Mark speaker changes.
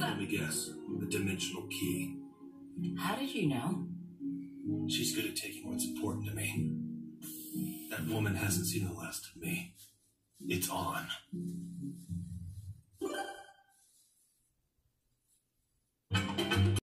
Speaker 1: Let me guess. The dimensional key.
Speaker 2: How did you know?
Speaker 1: She's good at taking what's important to me. That woman hasn't seen the last of me. It's on.